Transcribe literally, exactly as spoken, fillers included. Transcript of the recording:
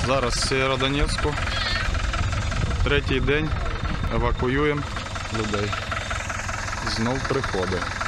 Зараз в Сєвєродонецьку. Третій день евакуюємо людей. Знов приходить.